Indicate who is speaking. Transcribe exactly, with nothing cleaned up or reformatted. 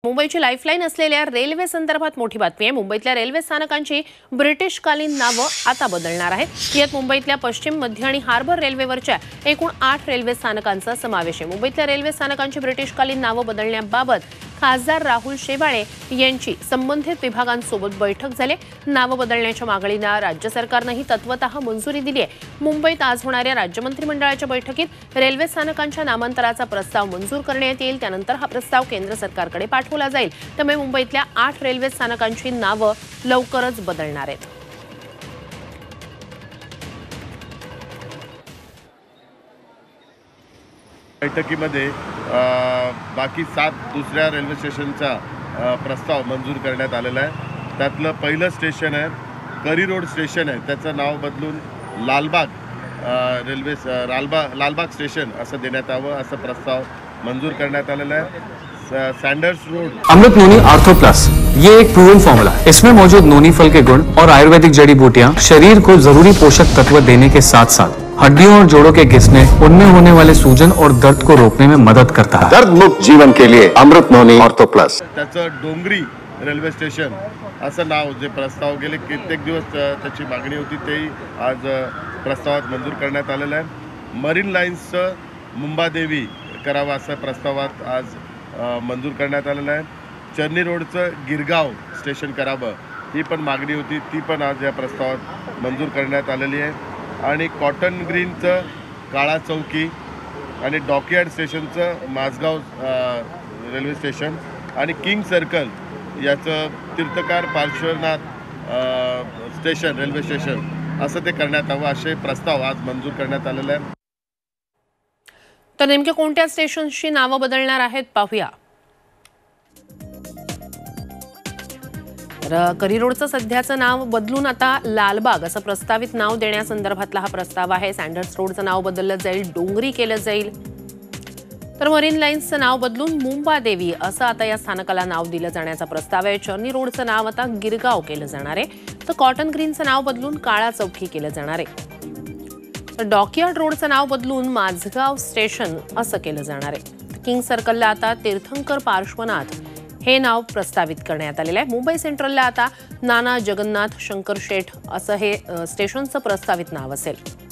Speaker 1: मुंबईची लाईफलाईन असलेल्या रेल्वे संदर्भात मोठी बातमी आहे। मुंबईतल्या रेल्वे स्थानकांची ब्रिटिशकालीन नावं आता बदलणार आहेत। यात मुंबईतल्या पश्चिम, मध्य आणि हार्बर रेल्वेवरच्या एकूण आठ रेल्वे स्थानकांचा समावेश आहे। मुंबईतल्या रेल्वे स्थानकांची ब्रिटिशकालीन नावं बदलण्याबाबत खासदार राहुल शेवाळे यांची संबंधित विभागांसोबत बैठक झाली। नावं बदलण्याच्या मागणीला राज्य सरकारनेही तत्वतः मंजुरी दिली आहे। मुंबईत आज होणाऱ्या राज्य मंत्रिमंडळाच्या बैठकीत रेल्वे स्थानकांच्या नामांतराचा प्रस्ताव मंजूर करण्यात येईल। त्यानंतर हा प्रस्ताव केंद्र सरकारकडे पाठवला जाईल। त्यामुळे मुंबईतल्या आठ रेल्वे स्थानकांची नावं लवकरच बदलणार आहेत।
Speaker 2: बैठकीमध्ये बाकी सात दुसऱ्या रेल्वे स्टेशनचा प्रस्ताव मंजूर करण्यात आलेला आहे। त्यातलं पहिलं स्टेशन आहे करी रोड स्टेशन आहे, त्याचं नाव बदलून लालबाग रेल्वे लालबाग लालबाग स्टेशन असं देण्यात यावं असं प्रस्ताव मंजूर करण्यात आलेला है। सैंडर्स रोड
Speaker 3: अमृत नोनी आर्थो प्लस, ये एक प्रूवन फॉर्मूला। इसमें मौजूद नोनी फल के गुण और आयुर्वेदिक जड़ी बूटियां शरीर को जरूरी पोषक तत्व देने के साथ साथ हड्डियों और जोड़ों के घिसने, उनमें होने वाले सूजन और दर्द को रोकने में मदद करता है।
Speaker 4: दर्द मुक्त जीवन के लिए अमृत नोनी आर्थो प्लस।
Speaker 2: त्याचं डोंगरी रेल्वे स्टेशन असं नाव जे प्रस्ताव गेले कित्येक दिवस त्याची मागणी होती, तेही आज प्रस्तावात मंजूर करण्यात आलेलं आहे। मरीन लाईन्सचं मुंबादेवी करावं असं प्रस्तावात आज मंजूर करण्यात आलेलं आहे। चर्नी रोडचं गिरगाव स्टेशन करावं ही पण मागणी होती, ती पण आज या प्रस्तावात मंजूर करण्यात आलेली आहे। आणि कॉटन ग्रीनचं काळा चौकी आणि डॉकयार्ड स्टेशनचं माझगाव रेल्वे स्टेशन आणि किंग सर्कल याचं Tirthankar Parshwanath station railway station असं ते करण्यात यावं असे प्रस्ताव आज मंजूर करण्यात आलेले आहे।
Speaker 1: तर नेमक्या कोणत्या स्टेशनची नावं बदलणार आहेत पाहूया। करी रोडचं सध्याचं नाव बदलून आता लालबाग असं प्रस्तावित नाव देण्यासंदर्भातला हा प्रस्ताव आहे। सँडर्स रोडचं नाव बदललं जाईल, डोंगरी केलं जाईल। तर मरीन लाईन्सचं नाव बदलून मुंबादेवी असं आता या स्थानकाला नाव दिलं जाण्याचा प्रस्ताव आहे। चर्नी रोडचं नाव आता गिरगाव केलं जाणार आहे, तर कॉटन ग्रीनचं नाव बदलून काळा चौकी केलं जाणार आहे। तर डॉकयार्ड रोडचं नाव बदलून माझगाव स्टेशन असं केलं जाणार आहे। किंग सर्कलला आता तीर्थंकर पार्श्वनाथ हे नाव प्रस्तावित करण्यात आलेलं आहे। मुंबई सेंट्रलला आता नाना जगन्नाथ शंकर शेठ असं हे स्टेशनचं प्रस्तावित नाव असेल।